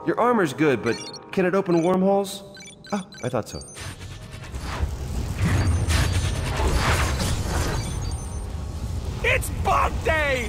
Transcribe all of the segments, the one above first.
Your armor's good, but can it open wormholes? Oh, I thought so. It's bug day!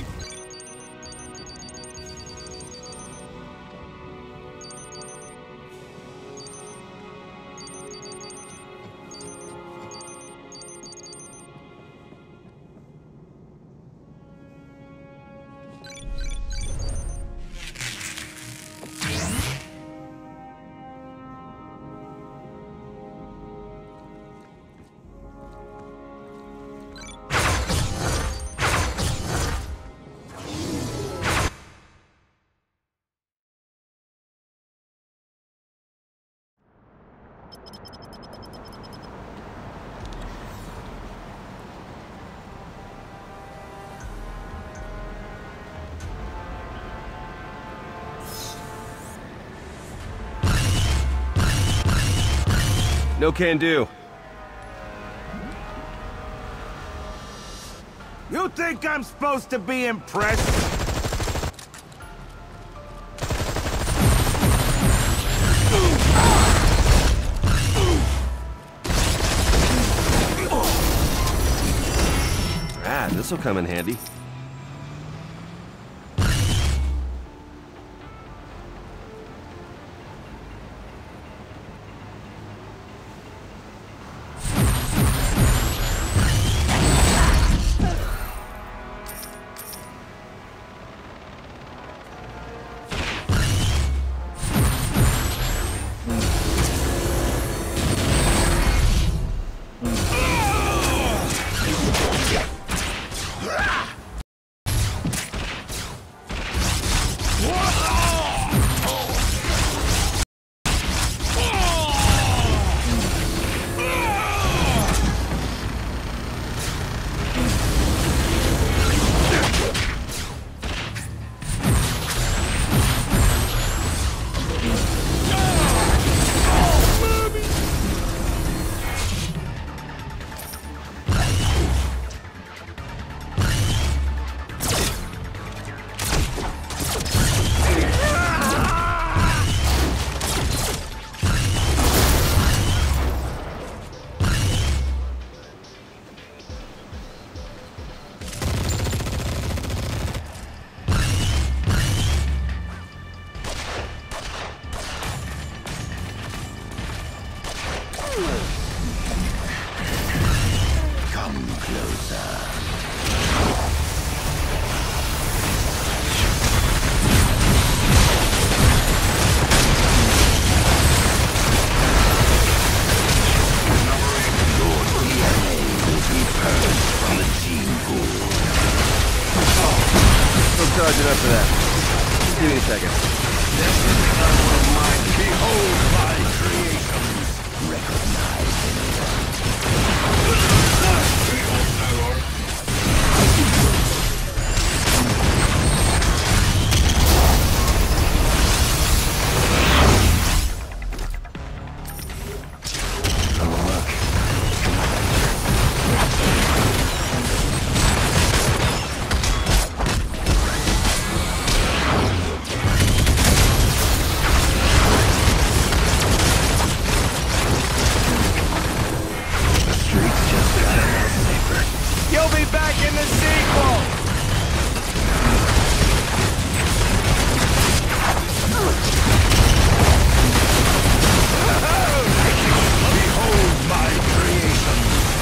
No can do. You think I'm supposed to be impressed? Ah, this'll come in handy. Charging up for that. Just give me a second. This is the hour of mine. Behold my creations. Recognize You'll be back in the sequel! Behold my creation!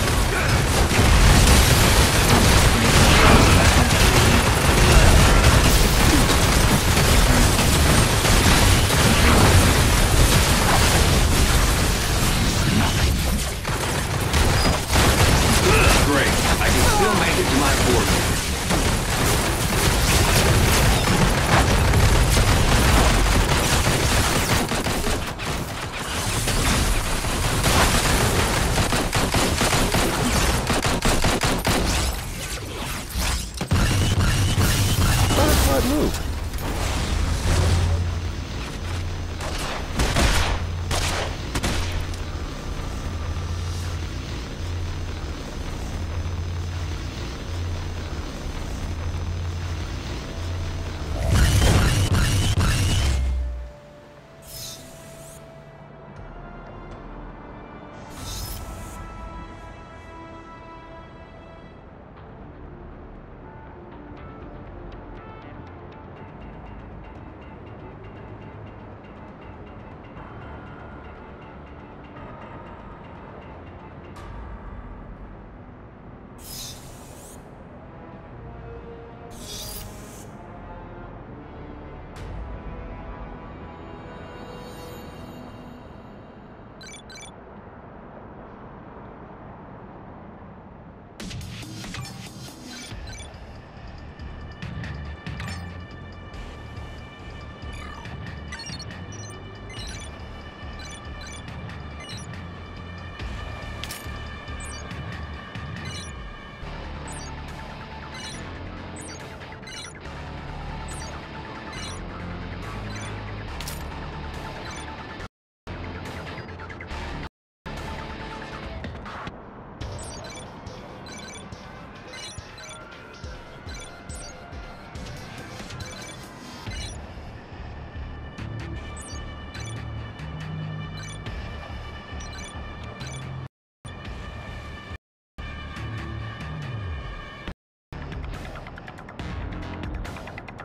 Great. I can still make it to my portal. Butterfly move.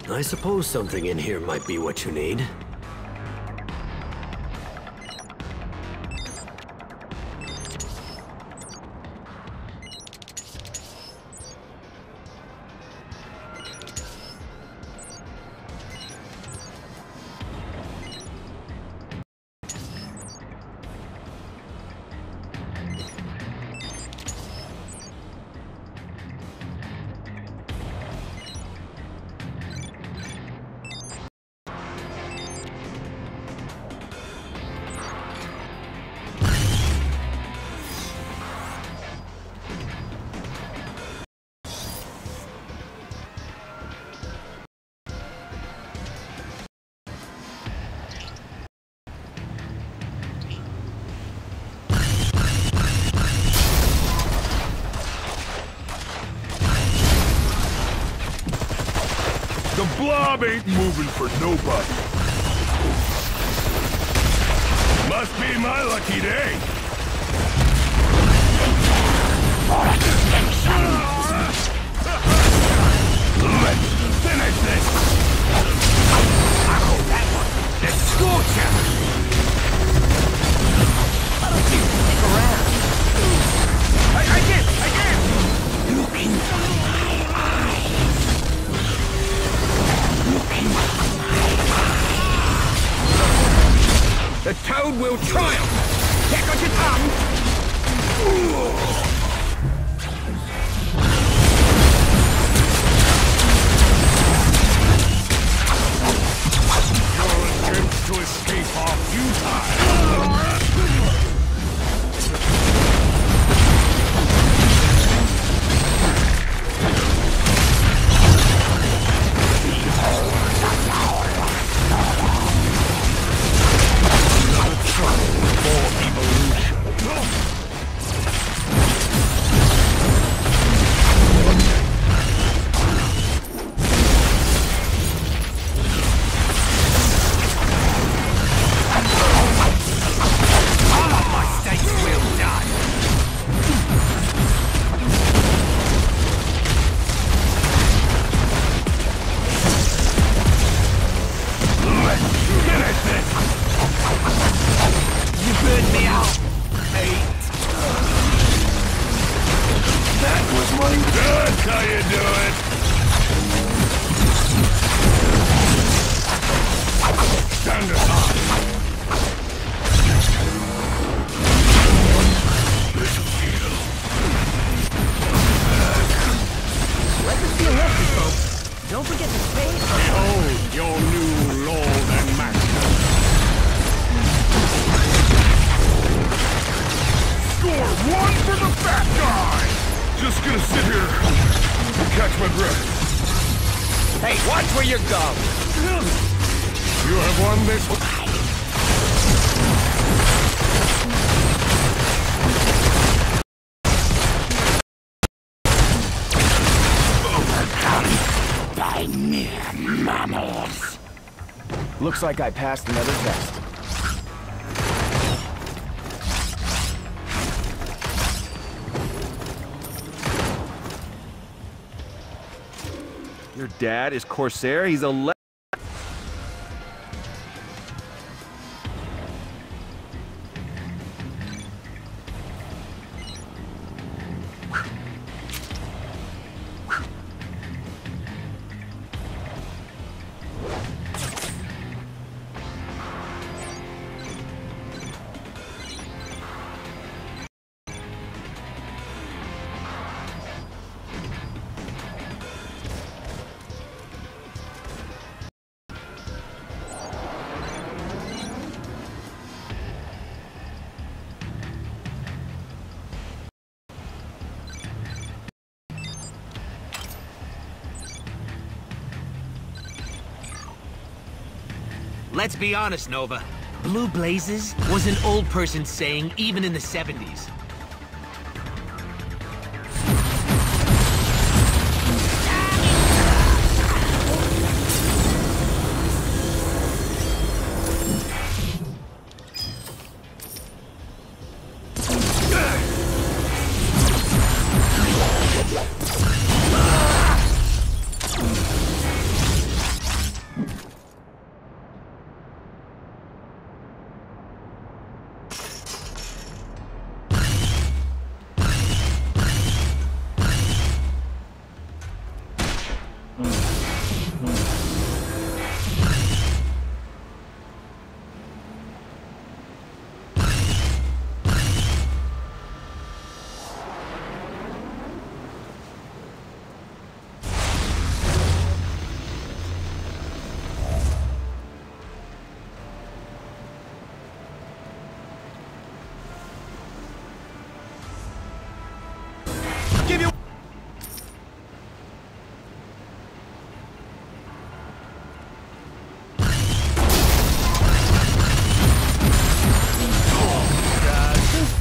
I suppose something in here might be what you need. The blob ain't moving for nobody. Must be my lucky day. Let's finish this. Oh, that one. Let's scorch him. Stick around. I did. Look into my eyes. Look into my eyes. The toad will triumph. Check on your tongue. Your attempts to escape are futile. That's how you do it! Stand aside! This'll heal. Let this be a lesson, folks. Don't forget to stay. Behold your new lord and master. Score one for the fat guy! Just gonna sit here and catch my breath. Hey, watch where you're going. You have won this one. Overcome by mere mammals. Looks like I passed another test. Your dad is Corsair? He's a Let's be honest, Nova. Blue blazes was an old person saying even in the 70s.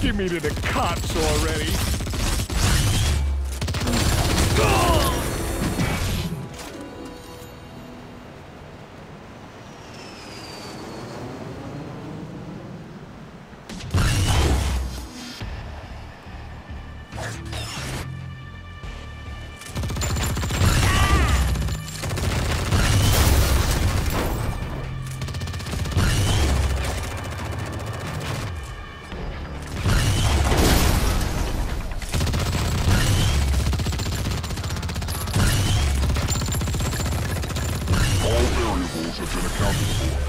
Give me to the cops already. Have been accounted for.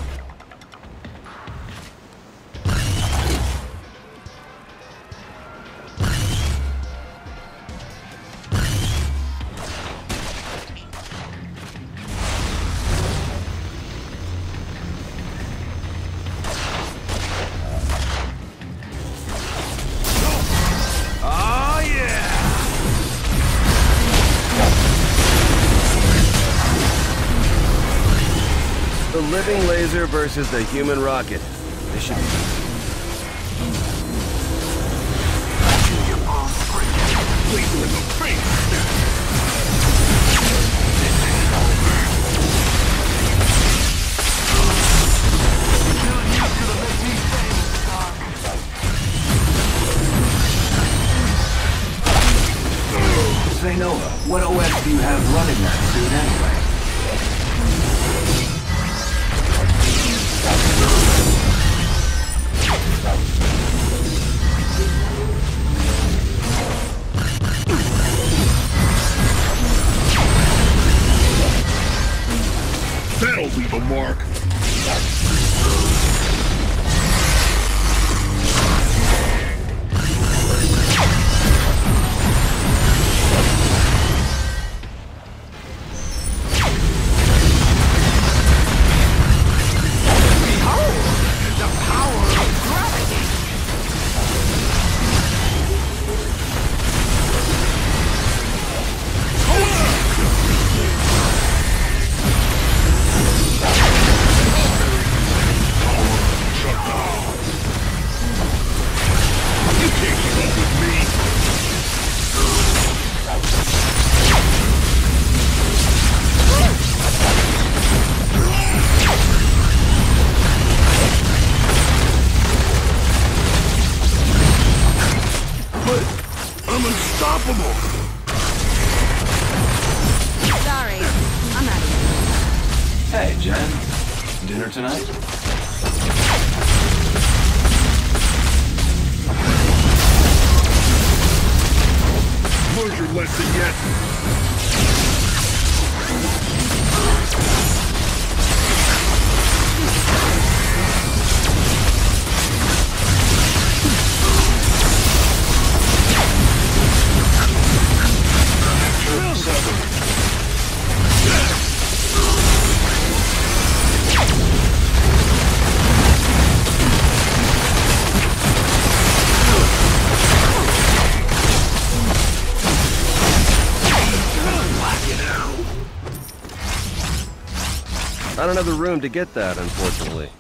The living laser versus the human rocket. This should be... Laser in the face! Say, Nova, what OS do you have running that suit anyway? That'll leave a mark. I'm unstoppable! Sorry, I'm out of here. Hey, Jen. Dinner tonight? Learned your lesson yet? I don't have the room to get that, unfortunately.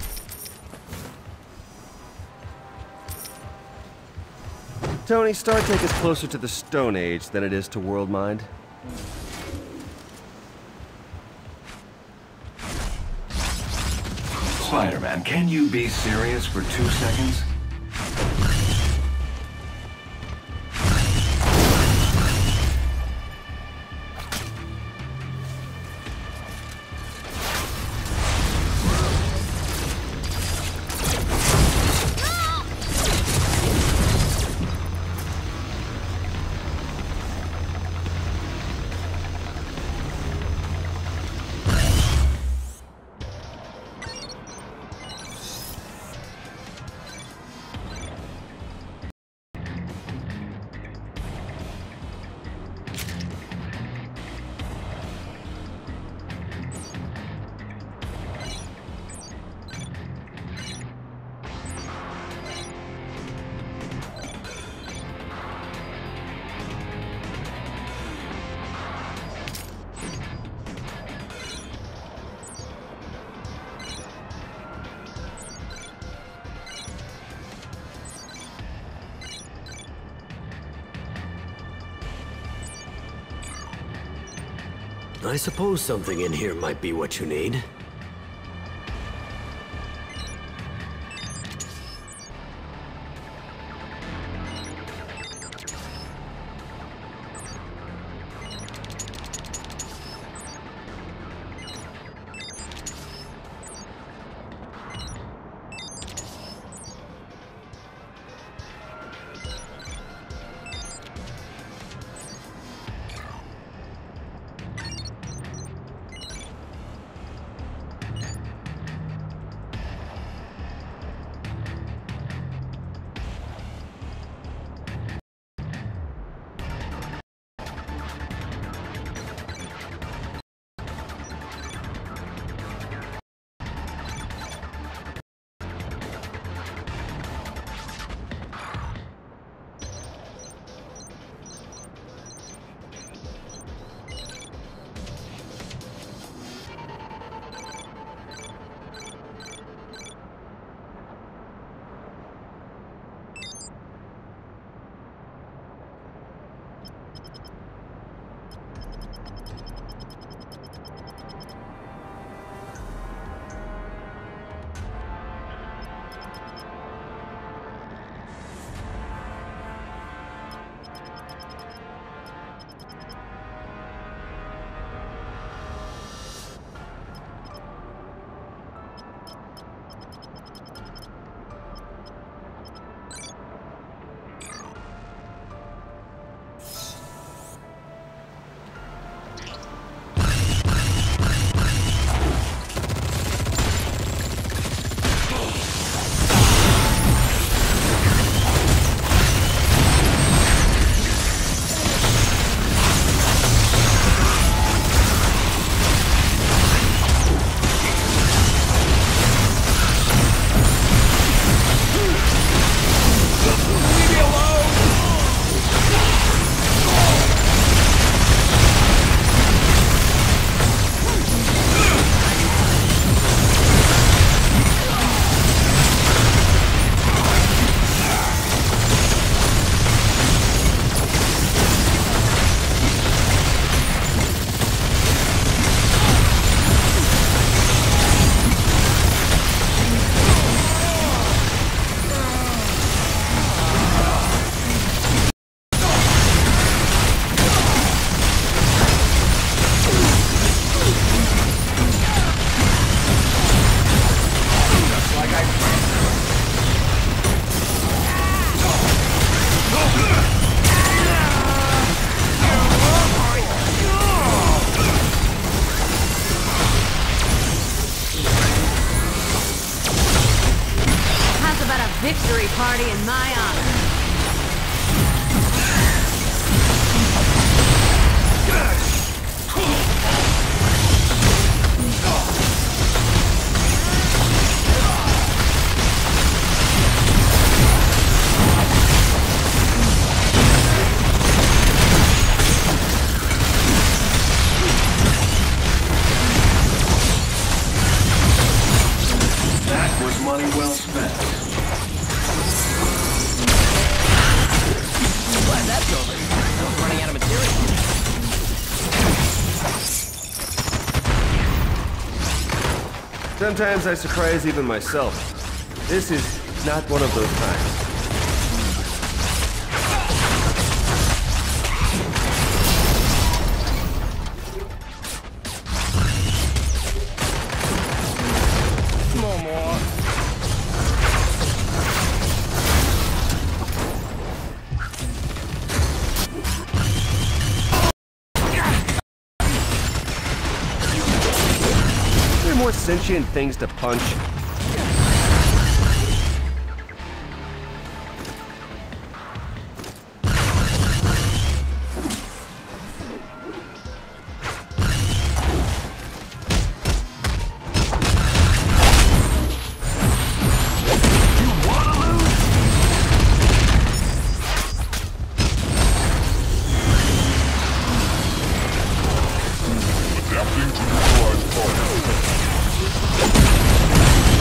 Tony, StarTech is closer to the Stone Age than it is to World Mind. Spider-Man, can you be serious for 2 seconds? I suppose something in here might be what you need. Victory party in my honor. That was money well spent. Glad that's over. I'm running out of material. Sometimes I surprise even myself. This is not one of those times. More sentient things to punch. Adapting to neutralize fire.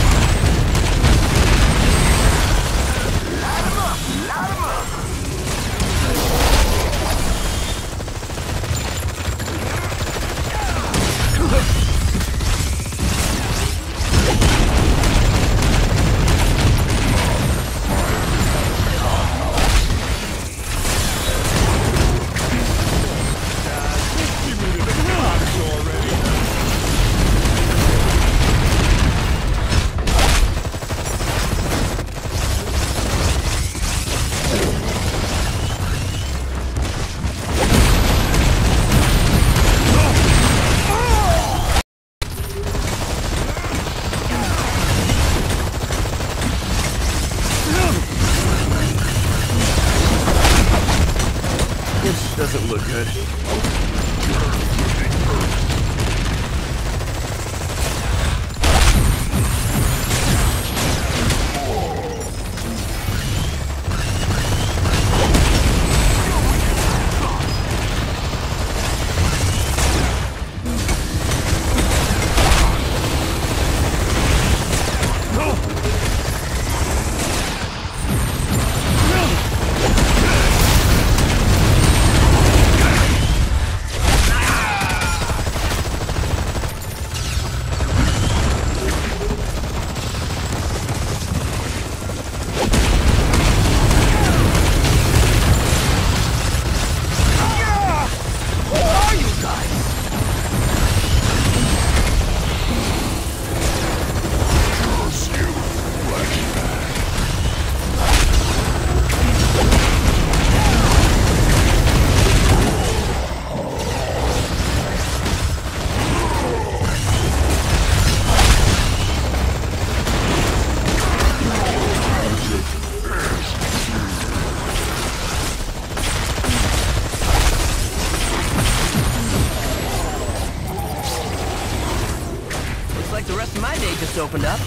Looks like the rest of my day just opened up.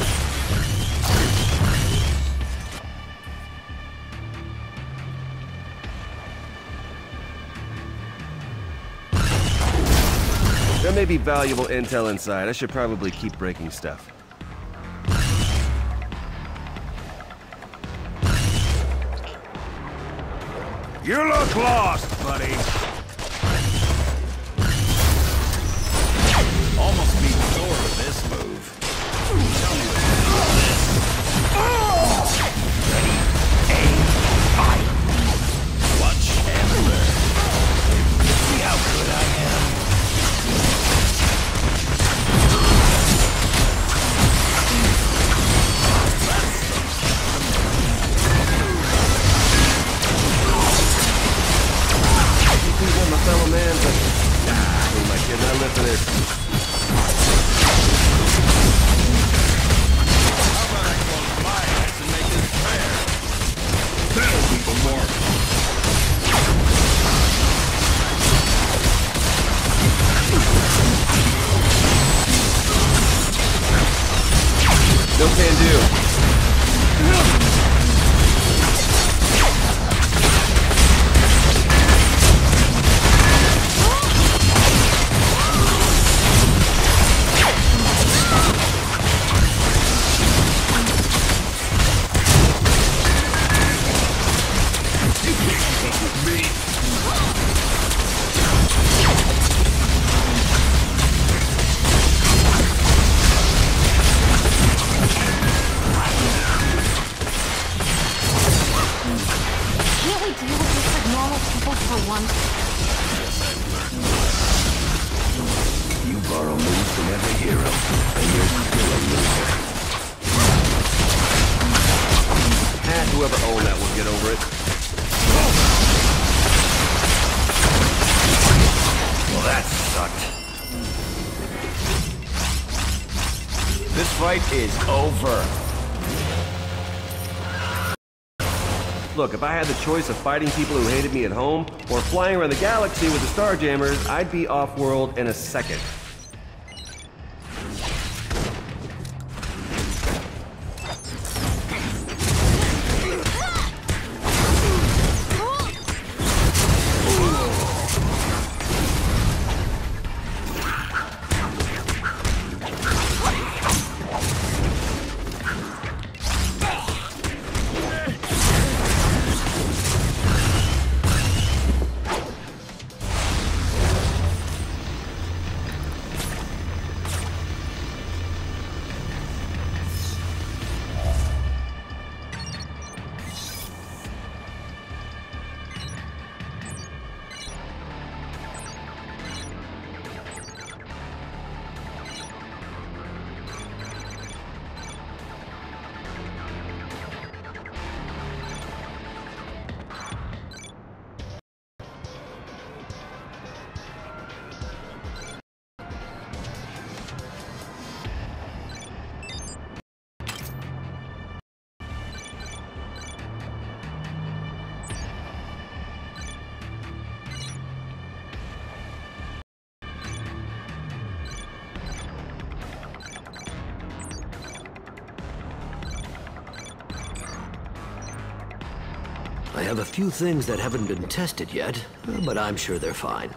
There may be valuable intel inside. I should probably keep breaking stuff. You look lost, buddy. Almost beat Thor with this move. Tell me what Ready, aim, fight. Watch and learn. See how good I am. I'm a fellow man, but who am I kidding? I live for this. How about I close my eyes and make this fair? That'll be the mark. No can do. You borrow moves from every hero, and you're still a loser. Whoever owned that will get over it. Well, that sucked. This fight is over. Look, if I had the choice of fighting people who hated me at home or flying around the galaxy with the Starjammers, I'd be off-world in a second. I have a few things that haven't been tested yet, but I'm sure they're fine.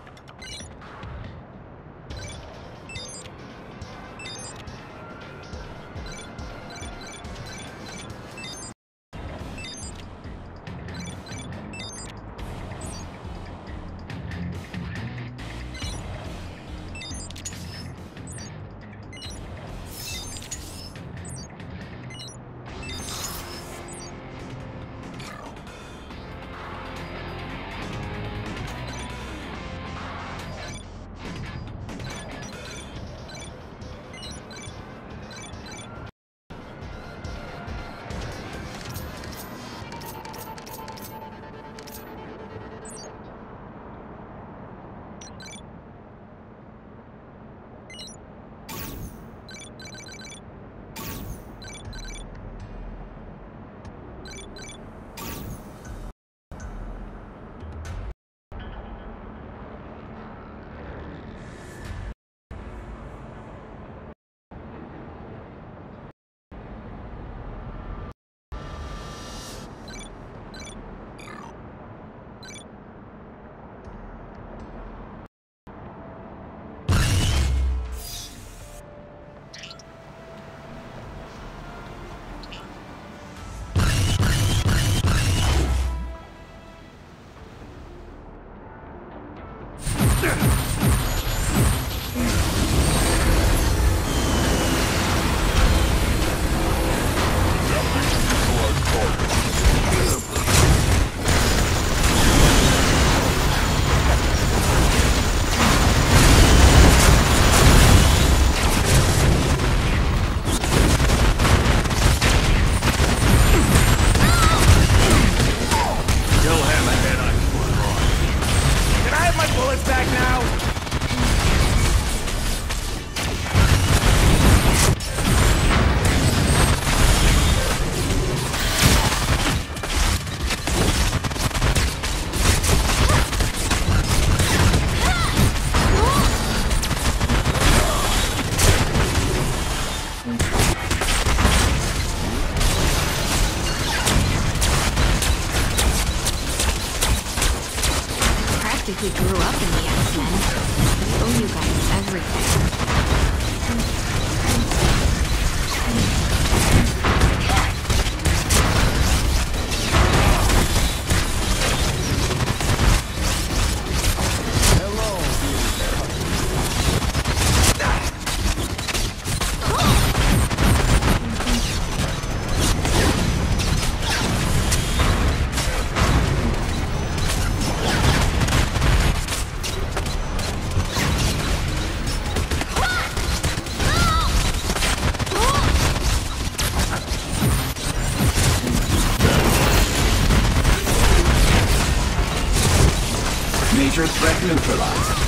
Vulture threat neutralized.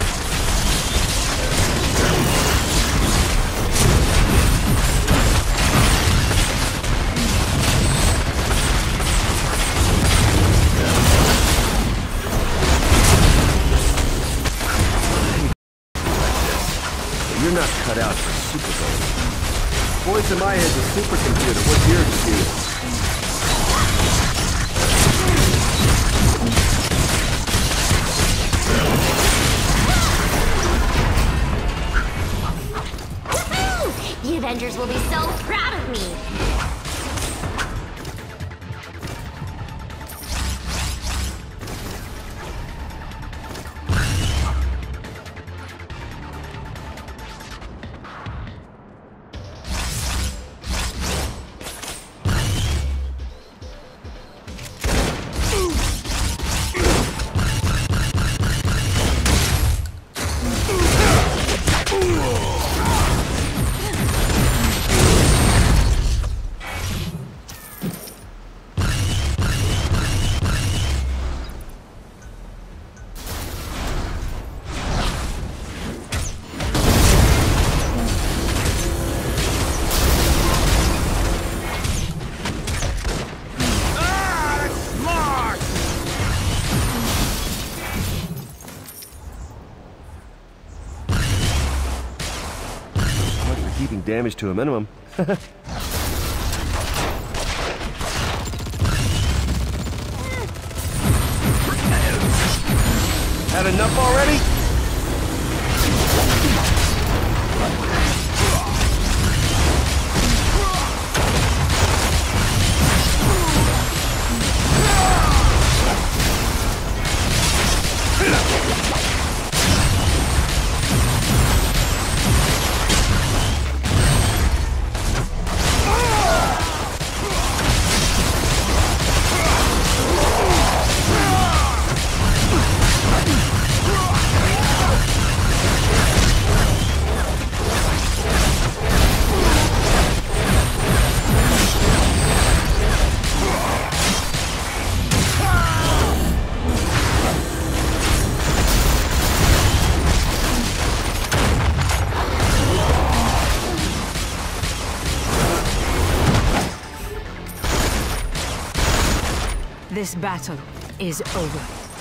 You're not cut out for super gold. Voice in my head's a supercomputer. What's yours, dude? The Avengers will be so proud of me! Keeping damage to a minimum. Had enough already? This battle is over.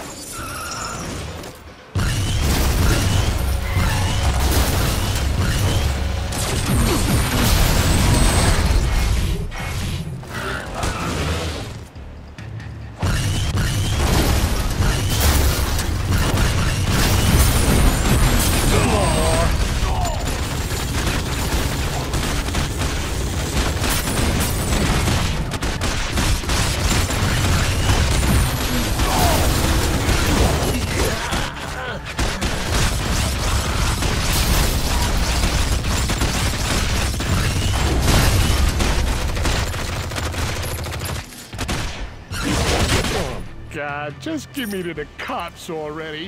God, just give me to the cops already.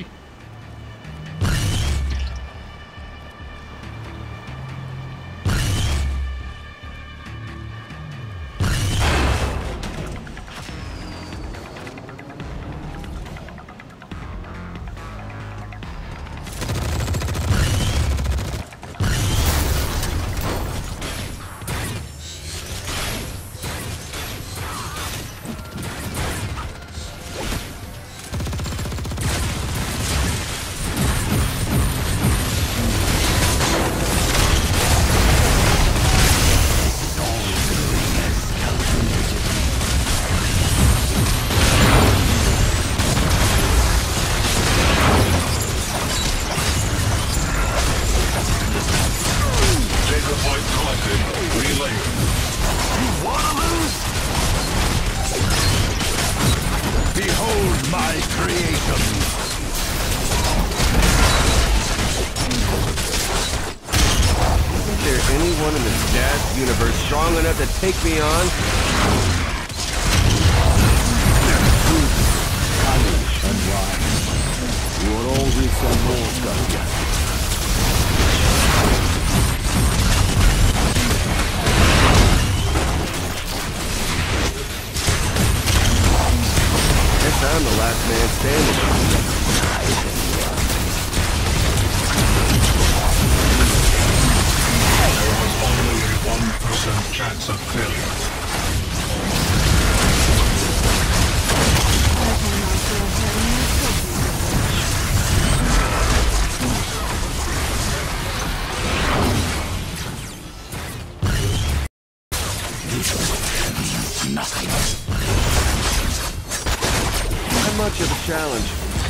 My creation. Isn't there anyone in the Stats universe strong enough to take me on? Punish and rise. You are always some more guardian. Guess I'm the last man standing. Only a 1% chance of failure. Not much of a challenge.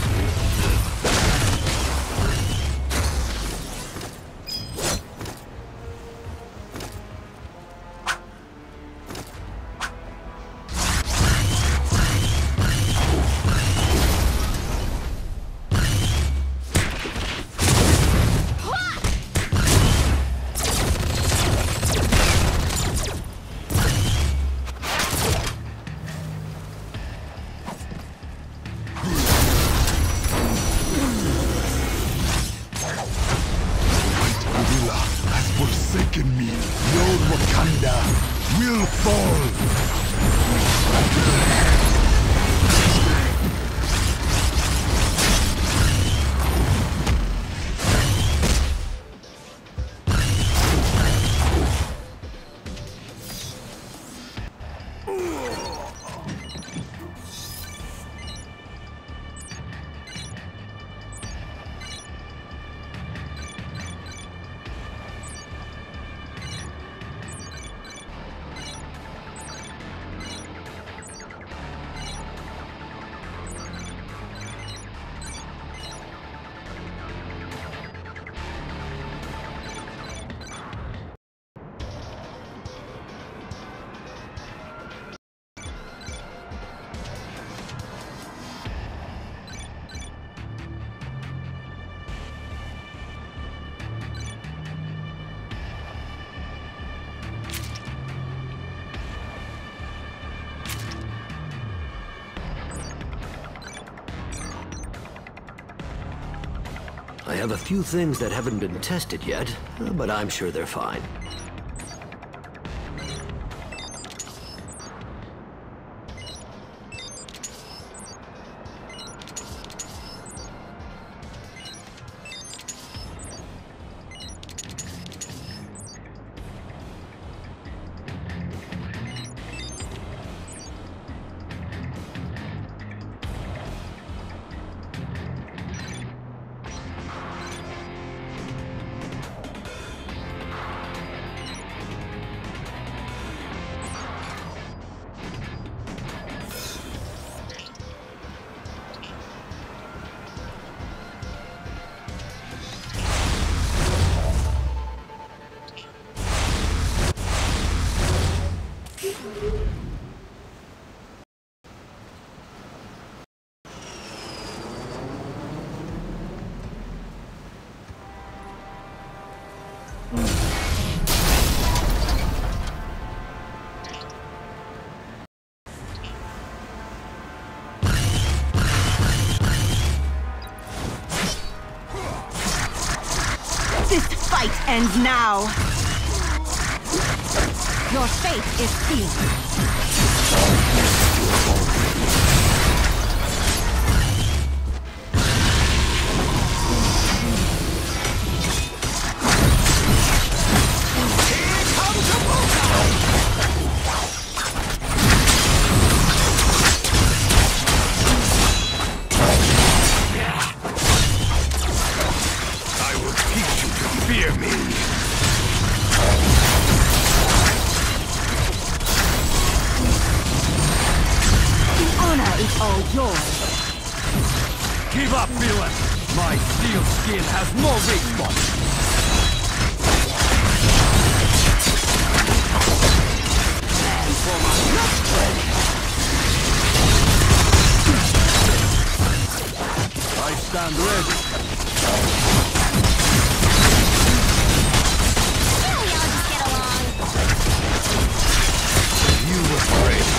Forsaken me, your Wakanda will fall. I have a few things that haven't been tested yet, but I'm sure they're fine. This fight ends now. Your fate is sealed. Fear me. The honor is all yours. Give up, villain! My steel skin has no weak spot! I stand ready. We all just get along. You afraid?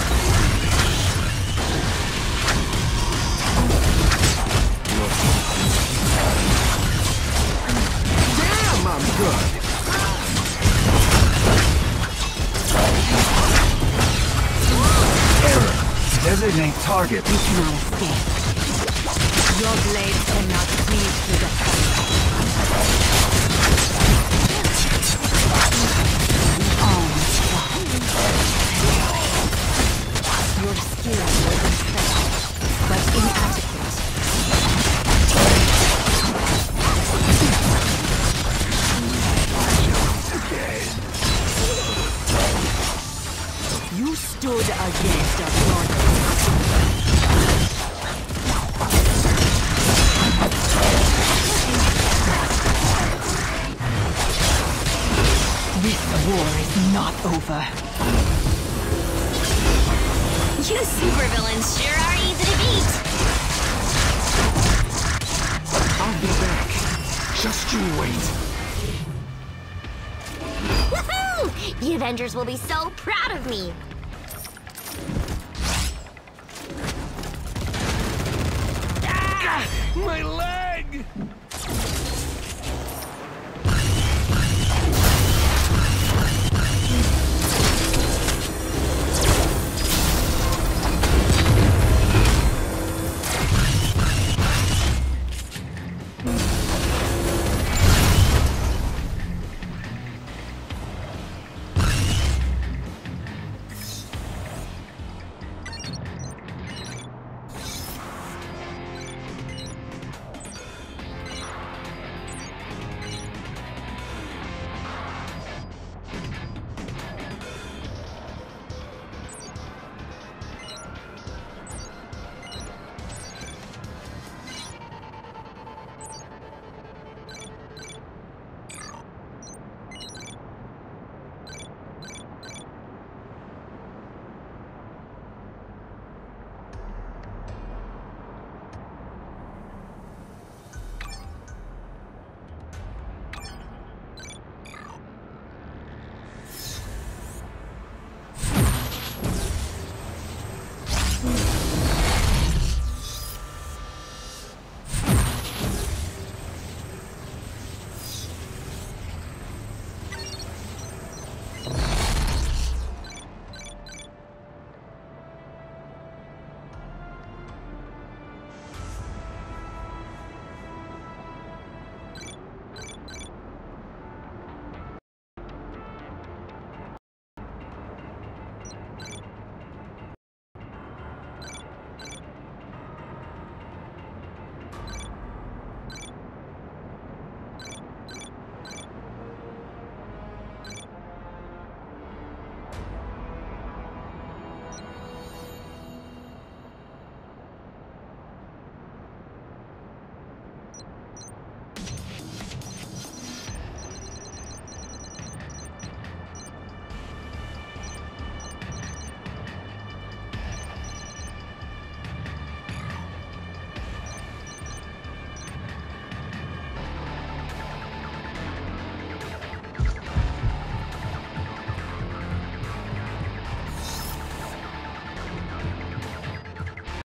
Damn, I'm good! Error. Designate target. You cannot escape. Your blades cannot cleave through the thunder. Your skill was impressive, but inadequate. You stood against a goddess. This war is not over. You supervillains sure are easy to beat. I'll be back. Just you wait. Woohoo! The Avengers will be so proud of me. Ah, my leg!